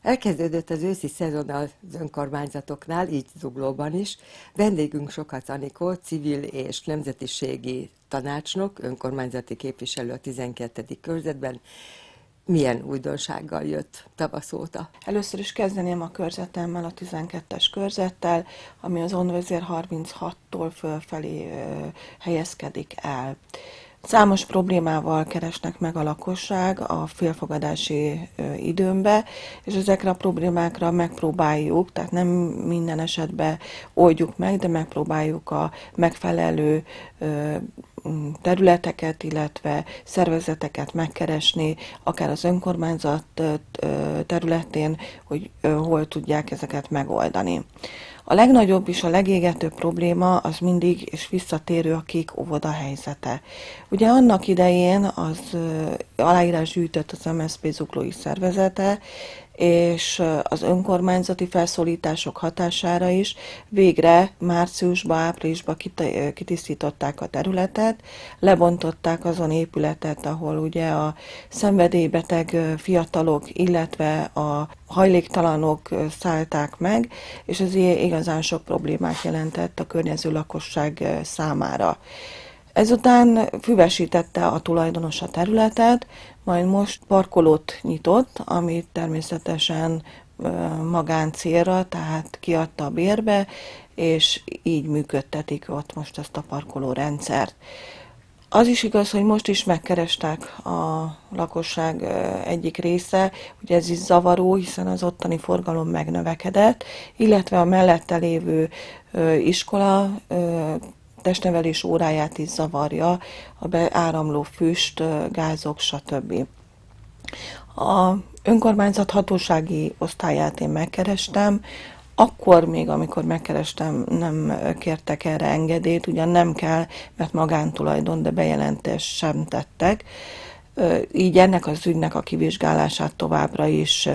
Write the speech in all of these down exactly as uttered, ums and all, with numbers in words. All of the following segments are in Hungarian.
Elkezdődött az őszi szezon az önkormányzatoknál, így Zuglóban is. Vendégünk Sokacs Anikó, civil és nemzetiségi tanácsnok, önkormányzati képviselő a tizenkettedik körzetben. Milyen újdonsággal jött tavasz óta? Először is kezdeném a körzetemmel, a tizenkettes körzettel, ami az Onvezér harminchattól fölfelé helyezkedik el. Számos problémával keresnek meg a lakosság a félfogadási időmbe, és ezekre a problémákra megpróbáljuk, tehát nem minden esetben oldjuk meg, de megpróbáljuk a megfelelő területeket, illetve szervezeteket megkeresni, akár az önkormányzat területén, hogy hol tudják ezeket megoldani. A legnagyobb és a legégetőbb probléma az mindig és visszatérő a kék óvoda helyzete. Ugye annak idején az aláírás gyűjtött az em es zé pé zuglói szervezete, és az önkormányzati felszólítások hatására is végre márciusban, áprilisban kitisztították a területet, lebontották azon épületet, ahol ugye a szenvedélybeteg fiatalok, illetve a hajléktalanok szállták meg, és ez igazán sok problémát jelentett a környező lakosság számára. Ezután füvesítette a tulajdonos a területet, majd most parkolót nyitott, amit természetesen magáncélra, tehát kiadta a bérbe, és így működtetik ott most ezt a parkolórendszert. Az is igaz, hogy most is megkerestek a lakosság egyik része, hogy ez is zavaró, hiszen az ottani forgalom megnövekedett, illetve a mellette lévő iskola testnevelés óráját is zavarja, a beáramló füst, gázok, stb. A önkormányzat hatósági osztályát én megkerestem, akkor még, amikor megkerestem, nem kértek erre engedélyt, ugyan nem kell, mert magántulajdon, de bejelentést sem tettek. Így ennek az ügynek a kivizsgálását továbbra is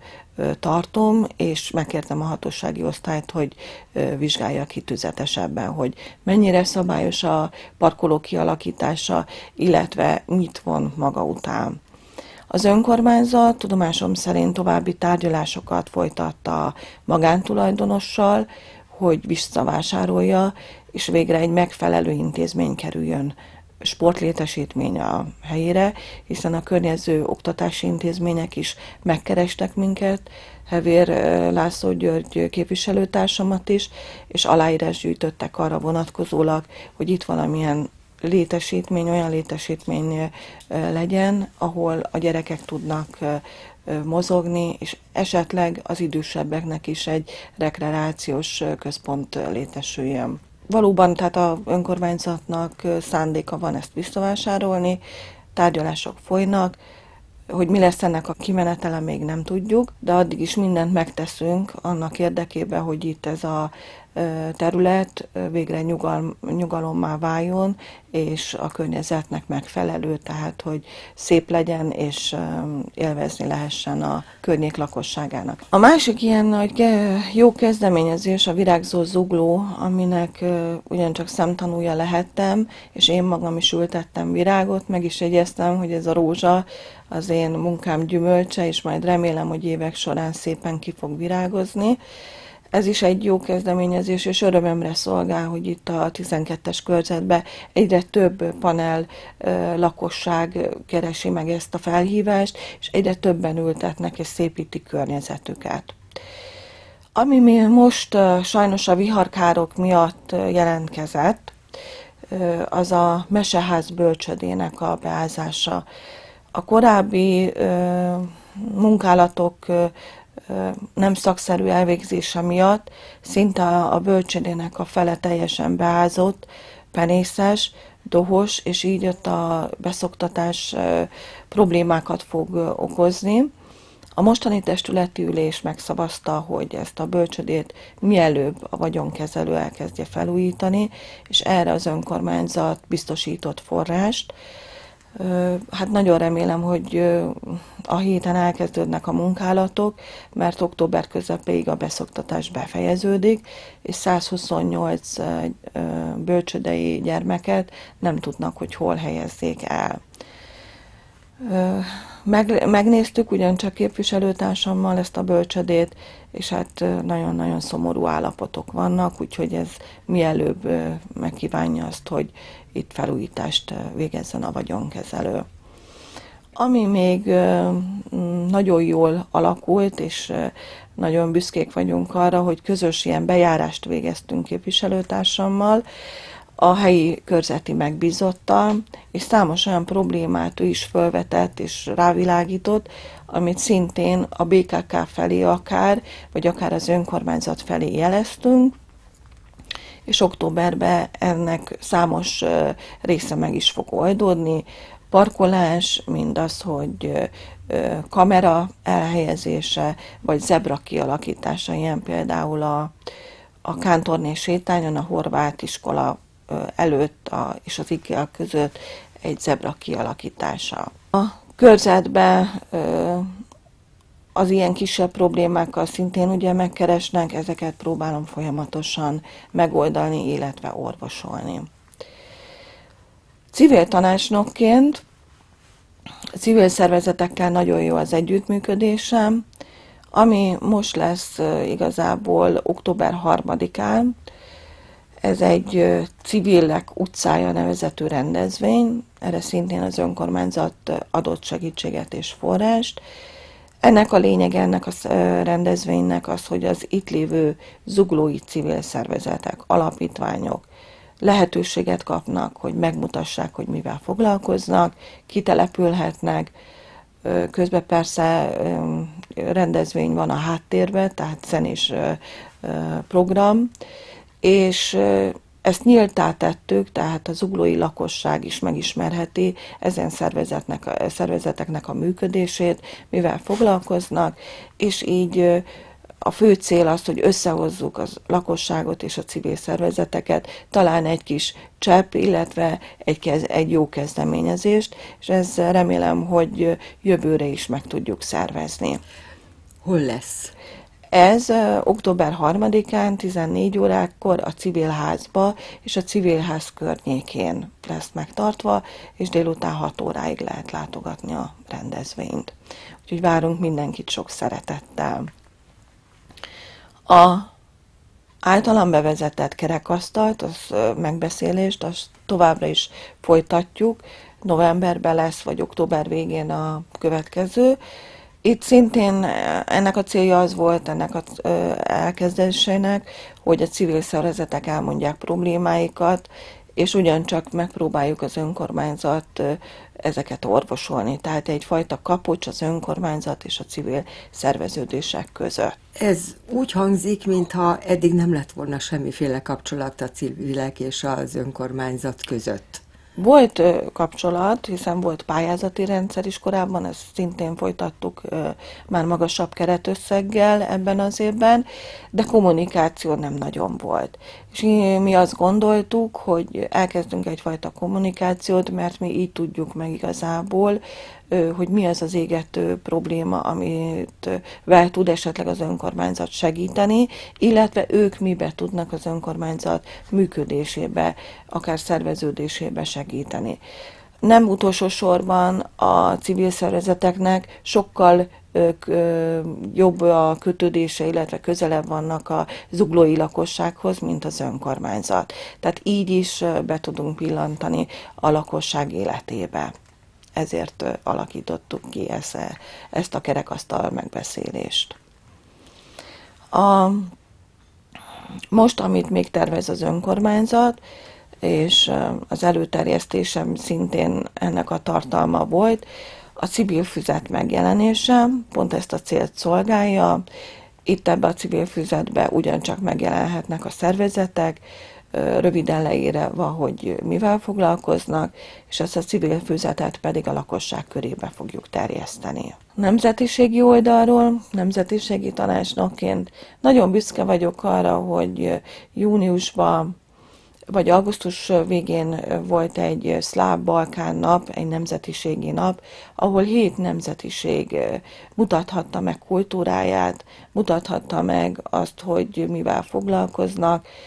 tartom, és megkértem a hatósági osztályt, hogy vizsgálja ki tüzetesebben, hogy mennyire szabályos a parkoló kialakítása, illetve mit von maga után. Az önkormányzat tudomásom szerint további tárgyalásokat folytat a magántulajdonossal, hogy visszavásárolja, és végre egy megfelelő intézmény kerüljön, sportlétesítmény a helyére, hiszen a környező oktatási intézmények is megkerestek minket, Hevér László György képviselőtársamat is, és aláírás gyűjtöttek arra vonatkozólag, hogy itt valamilyen létesítmény, olyan létesítmény legyen, ahol a gyerekek tudnak mozogni, és esetleg az idősebbeknek is egy rekreációs központ létesüljön. Valóban, tehát az önkormányzatnak szándéka van ezt visszavásárolni, tárgyalások folynak, hogy mi lesz ennek a kimenetele, még nem tudjuk, de addig is mindent megteszünk annak érdekében, hogy itt ez a terület végre nyugal, nyugalommá váljon, és a környezetnek megfelelő, tehát hogy szép legyen, és élvezni lehessen a környék lakosságának. A másik ilyen nagy jó kezdeményezés a Virágzó Zugló, aminek ugyancsak szemtanúja lehettem, és én magam is ültettem virágot, meg is jegyeztem, hogy ez a rózsa az én munkám gyümölcse, és majd remélem, hogy évek során szépen ki fog virágozni. Ez is egy jó kezdeményezés, és örömömre szolgál, hogy itt a tizenkettes körzetben egyre több panel lakosság keresi meg ezt a felhívást, és egyre többen ültetnek és szépítik környezetüket. Ami mi most sajnos a viharkárok miatt jelentkezett, az a meseház bölcsödének a beázása. A korábbi munkálatok nem szakszerű elvégzése miatt szinte a bölcsödének a fele teljesen beázott, penészes, dohos, és így ott a beszoktatás problémákat fog okozni. A mostani testületi ülés megszavazta, hogy ezt a bölcsödét mielőbb a vagyonkezelő elkezdje felújítani, és erre az önkormányzat biztosított forrást. Hát nagyon remélem, hogy a héten elkezdődnek a munkálatok, mert október közepéig a beszoktatás befejeződik, és százhuszonnyolc bölcsődei gyermeket nem tudnak, hogy hol helyezzék el. Meg, megnéztük ugyancsak képviselőtársammal ezt a bölcsödét, és hát nagyon-nagyon szomorú állapotok vannak, úgyhogy ez mielőbb megkívánja azt, hogy itt felújítást végezzen a vagyonkezelő. Ami még nagyon jól alakult, és nagyon büszkék vagyunk arra, hogy közös ilyen bejárást végeztünk képviselőtársammal, a helyi körzeti megbízottal, és számos olyan problémát ő is felvetett és rávilágított, amit szintén a bé ká ká felé akár, vagy akár az önkormányzat felé jeleztünk, és októberben ennek számos része meg is fog oldódni, parkolás, mindaz, hogy kamera elhelyezése, vagy zebra kialakítása, ilyen például a, a Kántorné sétányon, a horvát iskola előtt a, és az IKEA között egy zebra kialakítása. A körzetben az ilyen kisebb problémákkal szintén ugye megkeresnek, ezeket próbálom folyamatosan megoldani, illetve orvosolni. Civil tanácsnokként a civil szervezetekkel nagyon jó az együttműködésem, ami most lesz igazából október harmadikán. Ez egy Civilek utcája nevezetű rendezvény, erre szintén az önkormányzat adott segítséget és forrást. Ennek a lényege, ennek a rendezvénynek az, hogy az itt lévő zuglói civil szervezetek, alapítványok lehetőséget kapnak, hogy megmutassák, hogy mivel foglalkoznak, kitelepülhetnek. Közben persze rendezvény van a háttérben, tehát zenés program, és ezt nyíltá tettük, tehát a zuglói lakosság is megismerheti ezen szervezetnek, szervezeteknek a működését, mivel foglalkoznak, és így a fő cél az, hogy összehozzuk az lakosságot és a civil szervezeteket, talán egy kis csepp, illetve egy, kez, egy jó kezdeményezést, és ez remélem, hogy jövőre is meg tudjuk szervezni. Hol lesz? Ez október harmadikán tizennégy órakor a Civilházba és a Civilház környékén lesz megtartva, és délután hat óráig lehet látogatni a rendezvényt. Úgyhogy várunk mindenkit sok szeretettel. A általam bevezetett kerekasztalt, az megbeszélést, azt továbbra is folytatjuk. Novemberben lesz, vagy október végén a következő. Itt szintén ennek a célja az volt, ennek az elkezdésének, hogy a civil szervezetek elmondják problémáikat, és ugyancsak megpróbáljuk az önkormányzat ezeket orvosolni. Tehát egyfajta kapocs az önkormányzat és a civil szerveződések között. Ez úgy hangzik, mintha eddig nem lett volna semmiféle kapcsolat a civilek és az önkormányzat között. Volt ö, kapcsolat, hiszen volt pályázati rendszer is korábban, ezt szintén folytattuk ö, már magasabb keretösszeggel ebben az évben, de kommunikáció nem nagyon volt. És mi azt gondoltuk, hogy elkezdünk egyfajta kommunikációt, mert mi így tudjuk meg igazából, ö, hogy mi az az égető probléma, amit vel tud esetleg az önkormányzat segíteni, illetve ők mibe tudnak az önkormányzat működésébe, akár szerveződésébe segíteni. Nem utolsó sorban a civil szervezeteknek sokkal ö, ö, jobb a kötődése, illetve közelebb vannak a zuglói lakossághoz, mint az önkormányzat. Tehát így is be tudunk pillantani a lakosság életébe. Ezért ö, alakítottuk ki ezt, ezt a kerekasztal megbeszélést. A, most, amit még tervez az önkormányzat, és az előterjesztésem szintén ennek a tartalma volt, a civil füzet megjelenése, pont ezt a célt szolgálja. Itt ebbe a civil füzetbe ugyancsak megjelenhetnek a szervezetek, röviden leírva, hogy mivel foglalkoznak, és ezt a civil füzetet pedig a lakosság körébe fogjuk terjeszteni. Nemzetiségi oldalról, nemzetiségi tanácsnokként nagyon büszke vagyok arra, hogy júniusban vagy augusztus végén volt egy szláv-balkán nap, egy nemzetiségi nap, ahol hét nemzetiség mutathatta meg kultúráját, mutathatta meg azt, hogy mivel foglalkoznak,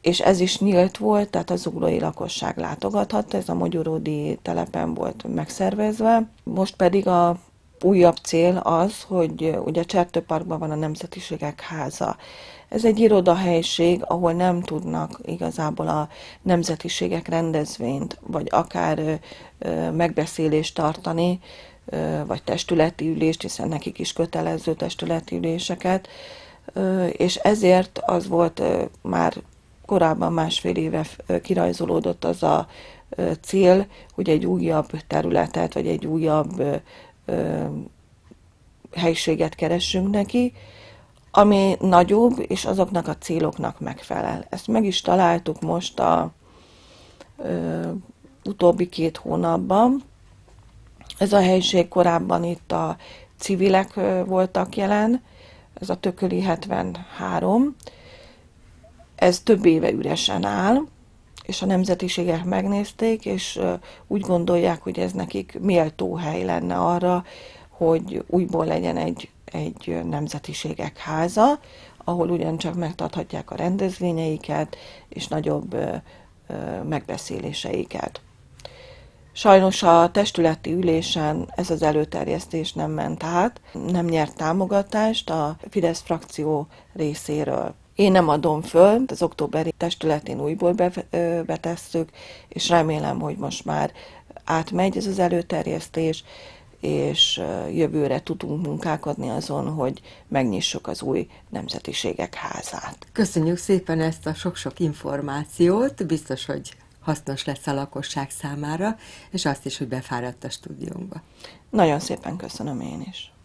és ez is nyílt volt, tehát a zuglói lakosság látogathatta, ez a Mogyoródi telepen volt megszervezve. Most pedig a újabb cél az, hogy ugye Csertőparkban van a Nemzetiségek Háza. Ez egy irodahelység, ahol nem tudnak igazából a nemzetiségek rendezvényt, vagy akár ö, megbeszélést tartani, ö, vagy testületi ülést, hiszen nekik is kötelező testületi üléseket, ö, és ezért az volt ö, már korábban másfél éve kirajzolódott az a ö, cél, hogy egy újabb területet, vagy egy újabb ö, ö, helyiséget keressünk neki, ami nagyobb, és azoknak a céloknak megfelel. Ezt meg is találtuk most a ö, utóbbi két hónapban. Ez a helység korábban itt a civilek ö, voltak jelen, ez a Tököli hetvenhárom. Ez több éve üresen áll, és a nemzetiségek megnézték, és ö, úgy gondolják, hogy ez nekik méltó hely lenne arra, hogy újból legyen egy egy nemzetiségek háza, ahol ugyancsak megtarthatják a rendezvényeiket és nagyobb ö, ö, megbeszéléseiket. Sajnos a testületi ülésen ez az előterjesztés nem ment át, nem nyert támogatást a Fidesz frakció részéről. Én nem adom föl, az októberi testületén újból betesszük, és remélem, hogy most már átmegy ez az előterjesztés, és jövőre tudunk munkálkodni azon, hogy megnyissuk az új Nemzetiségek Házát. Köszönjük szépen ezt a sok-sok információt, biztos, hogy hasznos lesz a lakosság számára, és azt is, hogy befáradt a stúdiónkba. Nagyon szépen köszönöm én is.